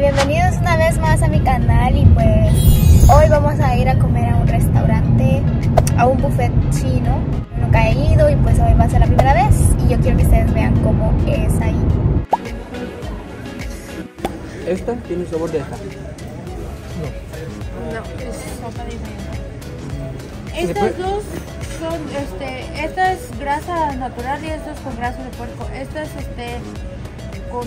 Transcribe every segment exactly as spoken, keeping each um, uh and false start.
bienvenidos una vez más a mi canal y pues hoy vamos a ir a comer a un restaurante, a un buffet chino. Nunca he ido y pues hoy va a ser la primera vez y yo quiero que ustedes vean cómo es ahí. ¿Esta tiene sabor de esta? No, es sopa diferente. Estas dos son, este, esta es grasa natural y esta es con grasa de puerco. Esta es, este, con...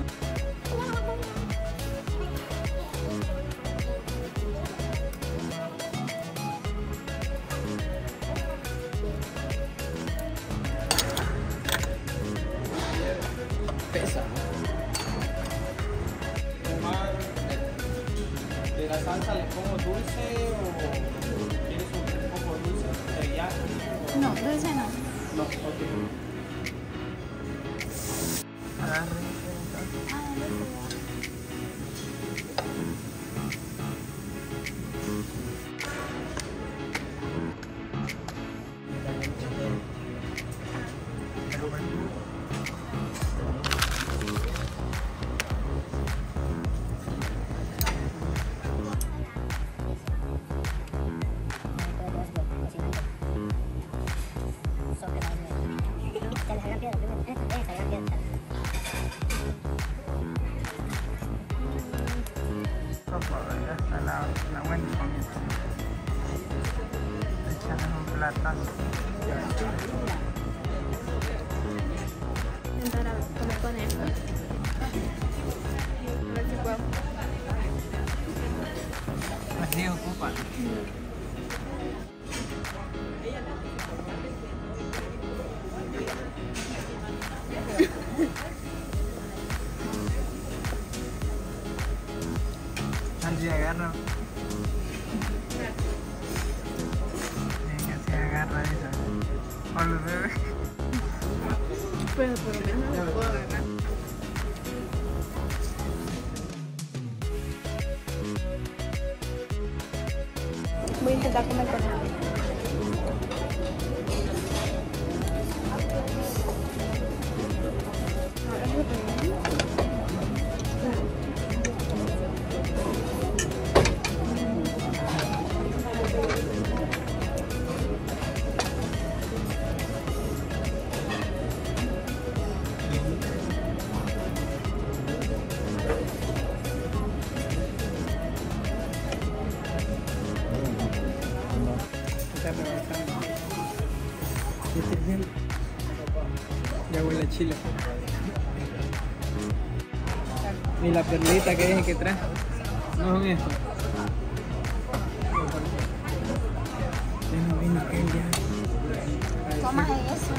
Pesa. ¿De la salsa le pongo dulce o quieres un poco dulce? ¿Teriyaki? No, dulce no. No, ok. Ya está la, la buena comida. Echarle un platazo. Intentar comer con esto. A ver si puedo. Así ocupa. Angie agarra. Venga, se agarra esa. Hola, bebé. Pero por lo menos no lo puedo agarrar. Voy a intentar comer con él. Ya huele a chile. Y la perlita que dije que trae. No son estos. Vino, vino, él ya. Toma eso.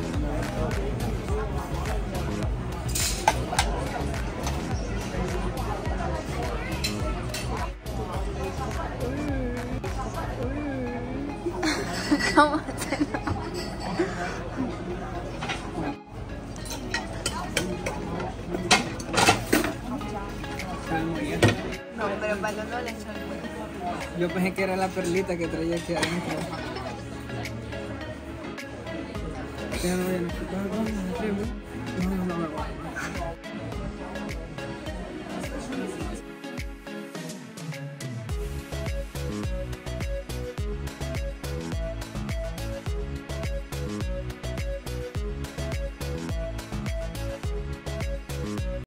¿Cómo se no? No, pero para no le echo. Yo pensé que era la perlita que traía aquí adentro. No, no, no, no, no, no, no.